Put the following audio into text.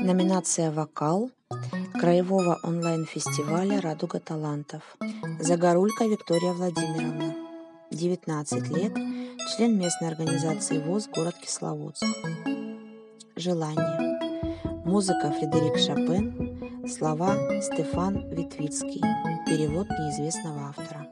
Номинация «Вокал» Краевого онлайн-фестиваля «Радуга талантов». Загорулько Виктория Владимировна, 19 лет, член местной организации ВОС город Кисловодск. Желание. Музыка Фредерик Шопен, слова Стефан Витвицкий, перевод неизвестного автора.